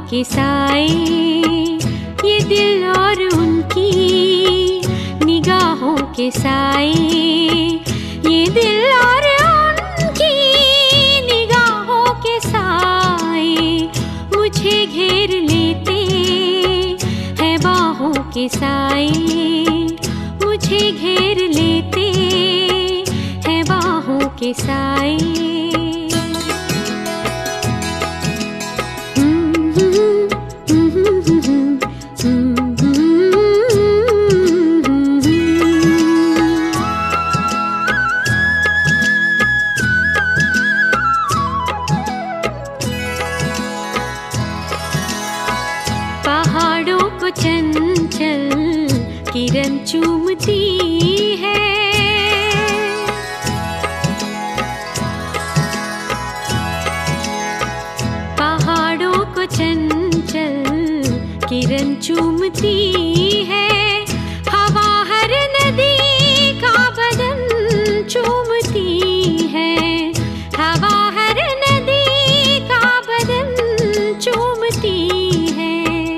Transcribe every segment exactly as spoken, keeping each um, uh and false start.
के साए, ये दिल और उनकी निगाहों के साए, ये दिल और उनकी निगाहों के साए मुझे घेर लेते हैं बाहों के साए, मुझे घेर लेते हैं बाहों के साए। पहाड़ों को चंचल किरण चूमती है, पहाड़ों को चंचल किरण चूमती है, हवा हर नदी का बदन चूमती है, हवा हर नदी का बदन चूमती है।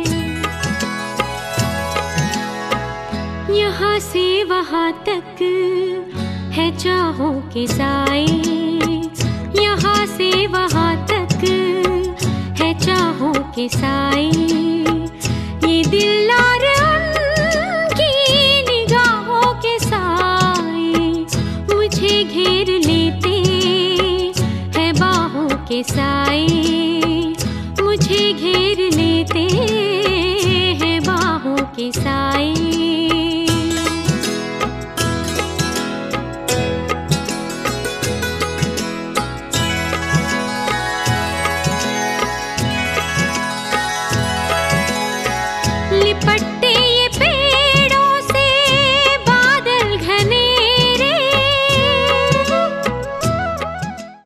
यहाँ से वहाँ तक है चाहों के साए, यहाँ से वहाँ तक है चाहों के साए, ये दिल और उनकी निगाहों के साए मुझे घेर लेते हैं बाहों के साए।